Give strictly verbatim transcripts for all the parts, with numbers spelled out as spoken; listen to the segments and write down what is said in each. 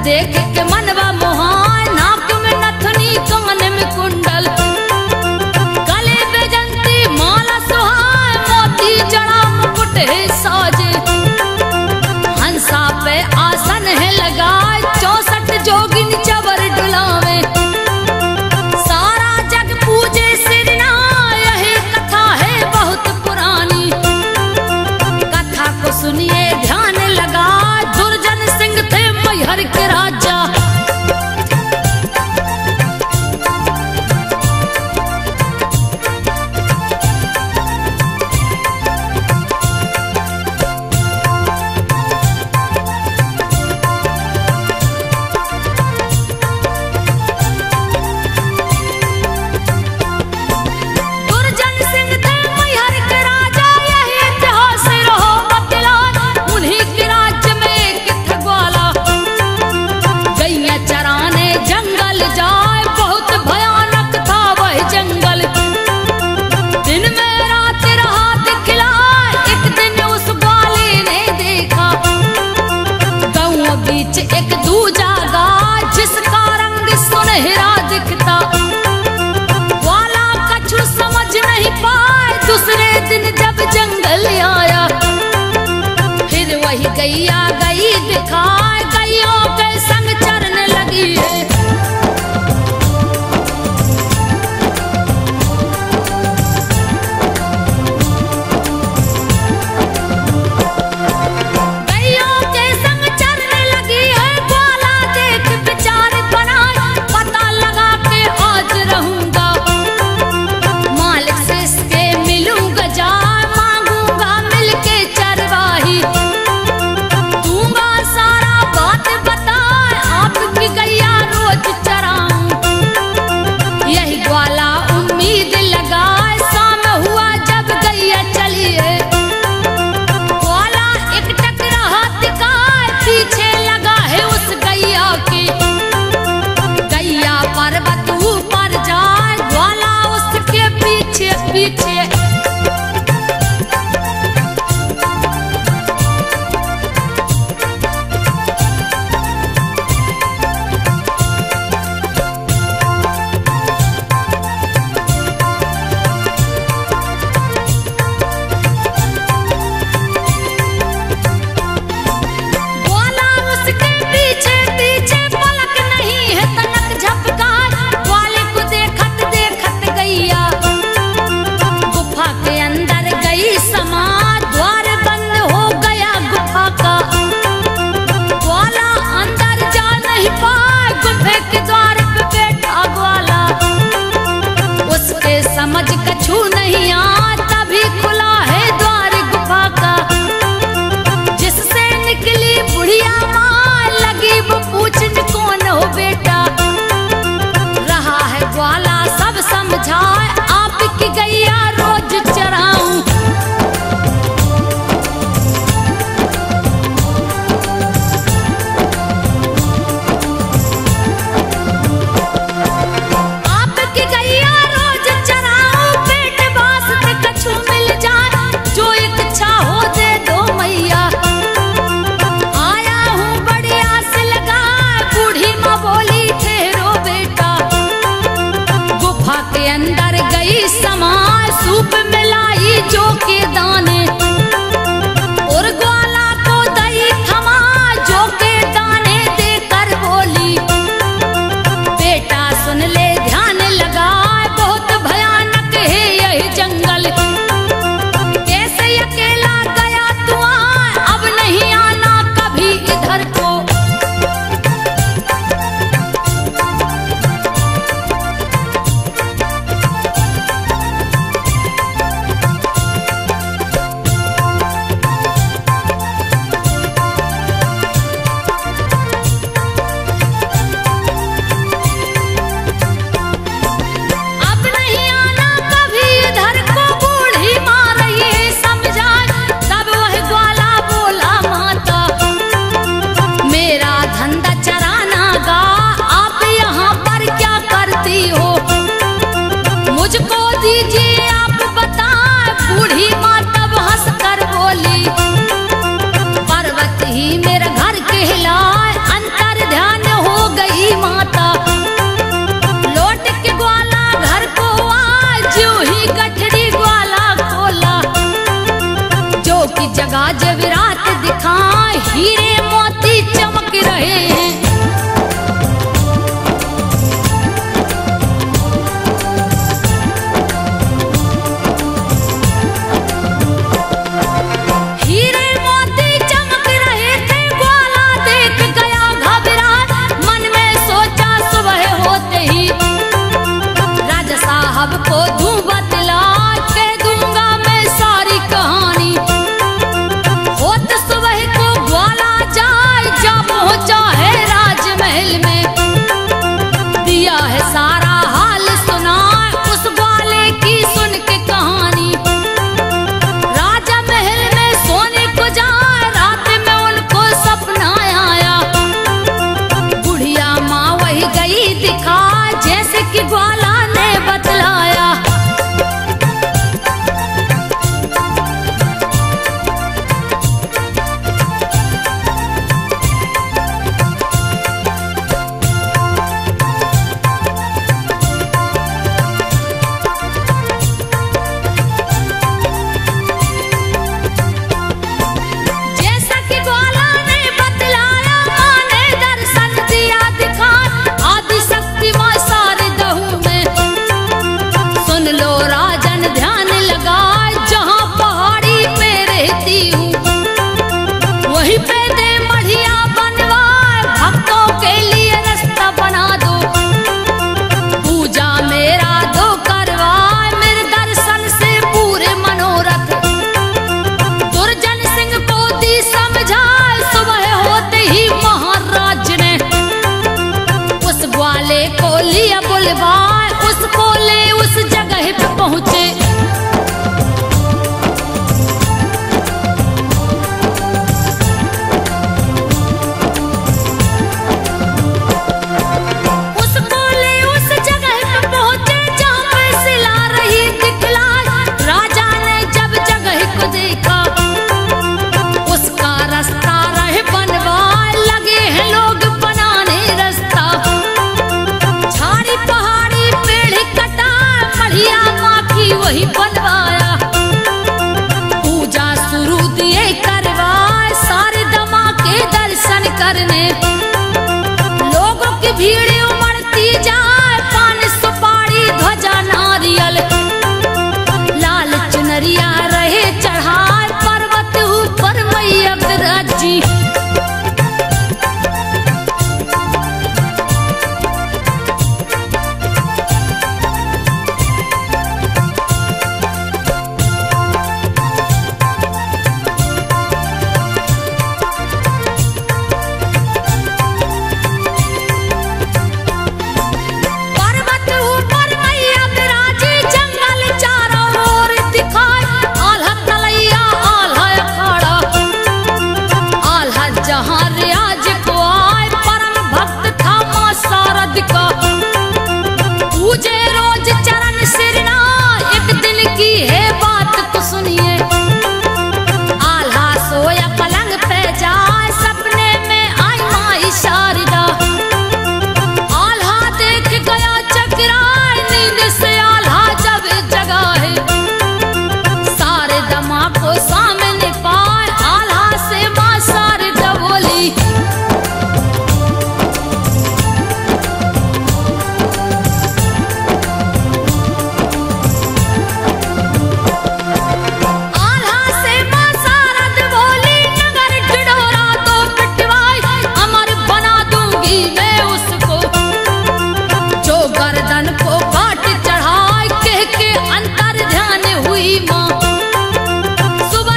देख के मनवा मोहाय, नाक में नथनी कान में कुंडल, गले बेजंती माला सुहाय, मोती जड़ा मुकुट है साजे, हंसा पे आसन है लगाए, चौसठ जोगिन चवर डुलावे, सारा जग पूजे सिरना, यही कथा है बहुत पुरानी, कथा को सुनिए ध्यान लगा, दुर्जन सिंह थे मैहर के राजा। दुर्जन सिंह थे मैहर के राजा, यही इतिहास रहो बतलान, उन्हीं के राज्य में एक था ग्वाला, गैया चराने जंगल जाए, बहुत भयानक था वह जंगल, दिन में रात रहा दिखलाए, एक दिन उस ग्वाले ने देखा, गाँव बीच एक दूजा गाय, जिसका रंग सुनहरा दिखता, ग्वाला कछु समझ नहीं पाए, दूसरे दिन जब जंगल आया, फिर वही गैया गई दिखाए, गैयों के संग चरने लगी है, गैयों के संग चरने लगी है, ग्वाला देख विचार बनाए, पता लगा के आज रहूंगा, मालिक से इसके मिलूंगा जाए, मांगूंगा मिलके चरवाही, दूंगा सारा बात बताए, आपकी गैया रोज चराऊं, यही ग्वाला उम्मीद लगाए, शाम हुआ जब गैया चली है, ग्वाला एक टकरा हाथ दिखाए, पीछे लगा है उस गैया के, गैया पर्वत ऊपर जाए, ग्वाला उसके पीछे पीछे, ग्वाला उसके पीछे पीछे, पलक नहीं है तनक झपकार, ग्वाले को देखत देखत गैया गुफा के अंदर गई समा, द्वार बंद हो गया गुफा का, ग्वाला अंदर जा नहीं पाए, गुफे के द्वार पे बैठा ग्वाला, उसके समझ कछु नहीं आ, तभी खुला है द्वार गुफा का, जिससे निकली बुढ़िया माँ, लगी वो पूछने कौन हो बेटा, रहा है ग्वाला सब समझाए, आपकी गैया रोज चराऊं, आपकी गैया रोज चराऊं, पेट वास्ते कछु मिल जाए, जो इच्छा हो दे दो मैया, आया हूँ बड़ी आस लगाए, बूढ़ी माँ बोली ठहरो बेटा, गुफा के अंदर गई समा, सूप मिलाई जो के दाने, और ग्वाला को दही थमा, जो के दाने देकर बोली, बेटा सुन ले ध्यान लगा, बहुत भयानक है यही जंगल, कैसे अकेला गया तू आ, अब नहीं आना कभी इधर को, की जगह जवेरात दिखाए, हीरे मोती चमक रहे हैं। हीरे मोती चमक रहे थे, ग्वाला देख गया घबरा, मन में सोचा सुबह होते ही राजा साहब को दूं बतला, कह दूंगा मैं सारी कहानी। होत सुबह को ग्वाला जाए, जा पहुंचा है राजमहल में, दिया है सारा हाल सुना उस ग्वाले की सुन के कहानी। राजा महल में सोने को जाए, रात में उनको सपना आया, बुढ़िया माँ वही गई दिखा जैसे कि ग्वाला ने बतलाया। जैसा कि ग्वाला ने बतलाया, माँ ने दर्शन दिया दिखा, आदि शक्ति माँ सारे दहू में। सुन लो राजन ध्यान लगाए, जहाँ पहाड़ी पे रहती हूँ वहीं पे दे मढ़िया बनवाए, भक्तों के लिए रास्ता बना दो, पूजा मेरा दो करवाए, मेरे दर्शन से पूरे मनोरथ। दुर्जन सिंह को दी समझाए, सुबह होते ही महाराज ने उस ग्वाले को लिया बुलवाए, उसको ले उस जगह पे पहुंचे। उसको ले उस जगह पे पहुंचे, जहाँ पे सिला रही दिखलाई। राजा ने जब जगह को देखा, उसका रास्ता रहे बनवाए, लगे हैं लोग बनाने रास्ता। झाड़ी पहाड़ी पेड़ कटा, बढ़िया माँ की वही बनवाया, पूजा शुरू दिए करवाए, सारे दमा के दर्शन करने। लोगों की भीड़ उमड़ती जाए, पान सुपारी ध्वजा नारियल, लाल चुनरिया रहे चढ़ाए, पर्वत ऊपर मैया विराजी। पर्वत ऊपर मैया विराजी, जंगल चारों ओर दिखाए, आल्हा तलैया आल्हा अखाड़ा, आल्हा जहाँ रियाज को आए, परम भक्त था माँ शारद का, पूजे रोज चरण सिरना। एक दिन की है बात तो सुनिए, आल्हा सोया पलंग पे जाए, सपने में आई माँ शारदा। आल्हा देख गया चकराए, नींद से आल्हा जब जगा है, सारे दमा को सामने पाए, आल्हा से माँ शारदा बोली। आल्हा से माँ शारद बोली, नगर ढिढोरा तो पिटवाई, अमर बना दूंगी मैं उसको, जो गर्दन को काट चढ़ाए, कह के अंतर ध्यान हुई माँ। सुबह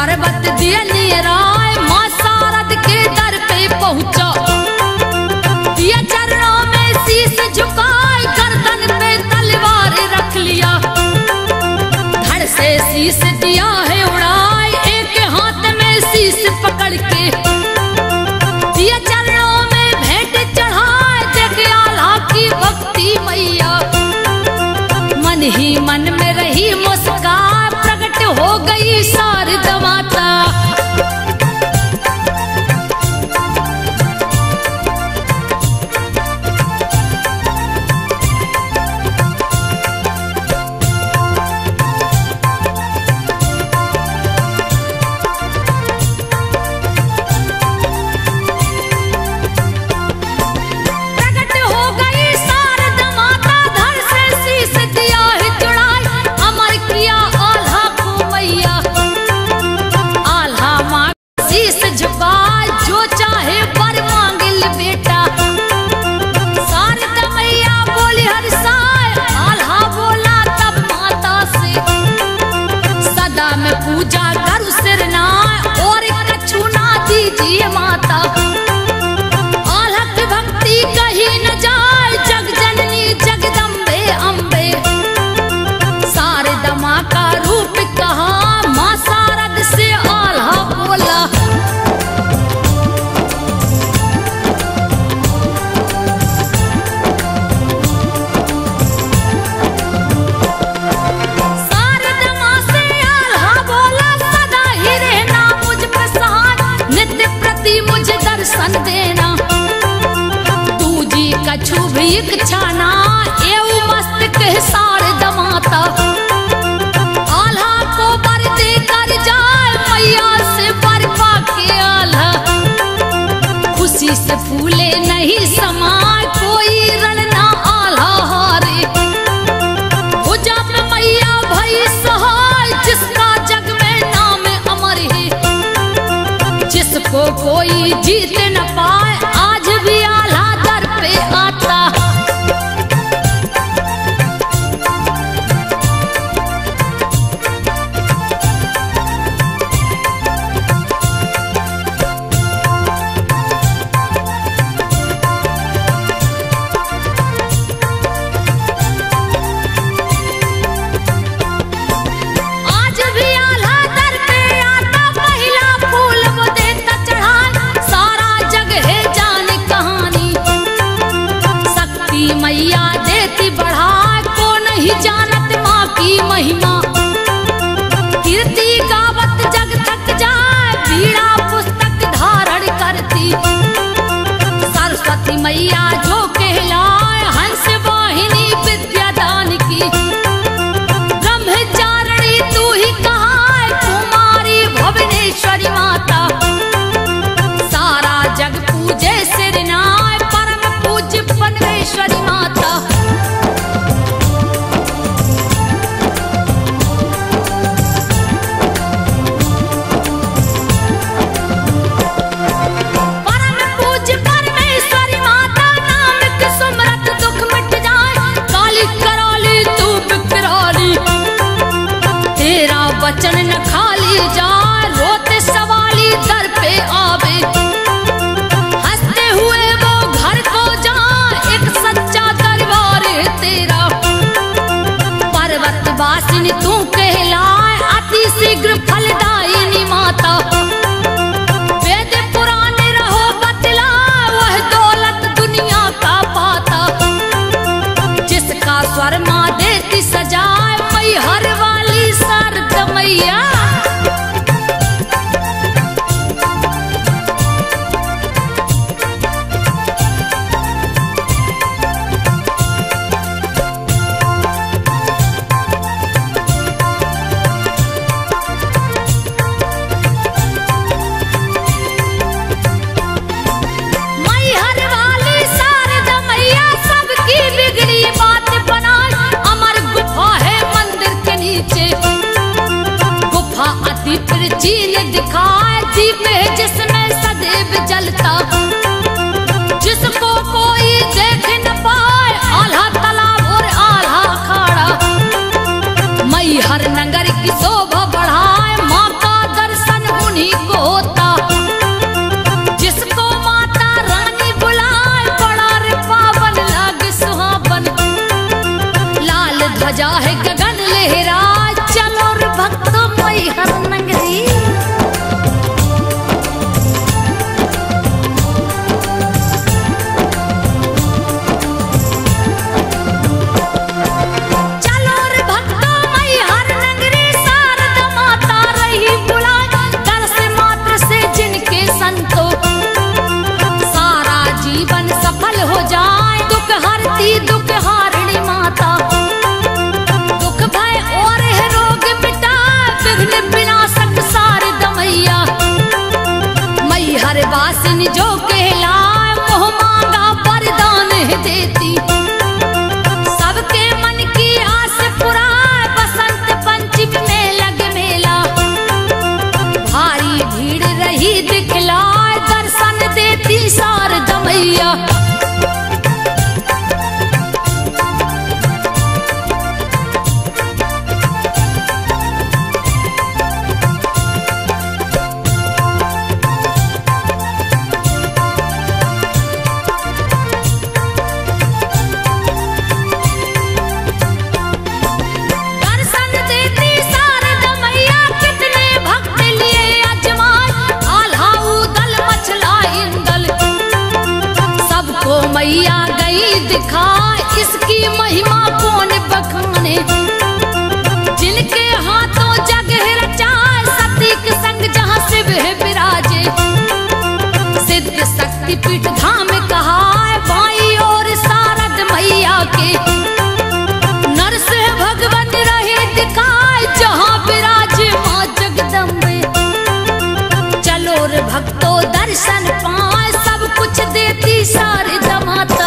पर्वत दिए निराय माँ शारद के दर पे पहुंचा, दिया चरणों में शीश झुकाए, गर्दन पे तलवार रख लिया, धड़ से शीश दिया है उड़ाए, एक हाथ में शीश पकड़ के दिया चरणों में भेंट चढ़ाए, देख आल्हा की भक्ति मैया, मन ही मन में रही मुस्कान, प्रकट हो गई शारदा माता। छाना एव मस्तक शारदा माता, आल्हा को वर दे कर जाए मैया से वर पाके आल्हा, खुशी से फूले नहीं समाए कोई रण ना आल्हा हारे, भुजा पे मैया भई सहाय जिसका जग में नाम अमर है, जिसको कोई जीत न पाए आज भी आल्हा दर पे आता। महिमा कीर्ति गावत जग तक जाए, बीड़ा पुस्तक धारण करती, सरस्वती मैया जो कहलाए हंस वाहिनी विद्यादान की, ब्रह्मचारिणी तू ही कहाए कुमारी भुवनेश्वरी माता, सारा जग पूजे सिरनाय परम पूज्य परमेश्वरी माता। वचन न खाली जाए रोते सवाली दर पे आवे, हंसते हुए वो घर को जाए एक सच्चा दरबार है तेरा, पर्वत वासिनी तू कहलाए अति शीघ्र फलदायिनी माता, वेद पुराण रहो बतला वह दौलत दुनिया का पाता, जिसका स्वर माँ देती सजाए मई हर वाली शारदा मैया। चीन दिखाए दीप है जिसमें सदैव जलता, जिसको कोई देख न पाए आल्हा तालाब और आल्हा अखाड़ा, मई हर नगर की शोभा बढ़ाए माँ का दर्शन राजा है गगन लहराए, चलो रे भक्तों मैहर नगरी। चलो रे भक्तों मैहर नगरी, शारदा माता रही बुलाए, दर्श मात्र से जिनके संतो सारा जीवन सफल हो जाए। दुख हरती दुख हारिणी माता, दुख भय और है रोग मिटाए, विघ्न विनाशक शारदा मैया। मैहर वासिनी जो कहलाए, मोह मांगा वरदान है देती, सबके मन की आस पुराए। बसंत पंचमी में लगे मेला, भारी भीड़ रही दिखलाए, दर्शन देती शारदा मैया। दर्शन देती शारदा मैया, कितने भक्त लिए अजमाए, आल्हा उदल मचला इंदल, सबको मैया गई दिखाए। इसकी महिमा कौन बखाने, जिनके हाथों जग है रचाए, सती के संग जहाँ शिव है विराजे। सिद्ध शक्ति पीठ धाम कहा है, बाई और शारद मैया के, नरस है भगवान रहे दिखाए, जहाँ विराजे माँ जगदम्बे। चलो रे भक्तों दर्शन पाए, सब कुछ देती शारदा माता।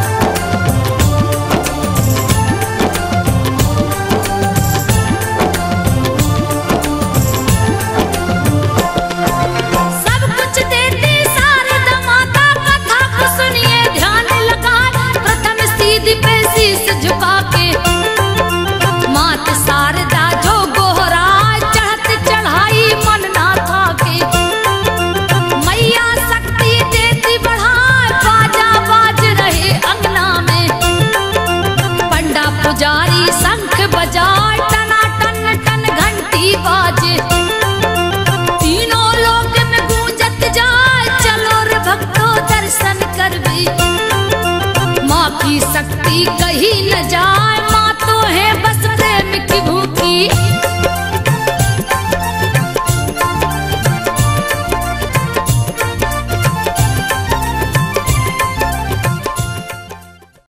सब कुछ देती शारदा माता, कथा को सुनिए ध्यान लगाए, प्रथम सीधी पे शीश झुका के, मात शारदा जो गोहराए, चढ़त चढ़ाई मन ना थाके। मैया शक्ति देती बढ़ाए, बाजा बाज रहे अंगना में, पंडा पुजारी शंख बजाए, टना टन टन घंटी बाजे, तीनों लोक में गूंजत जाए। चलो रे भक्तों दर्शन करबी, माँ की शक्ति कहीं न जाए, माँ तो है बस प्रेम की भूखी।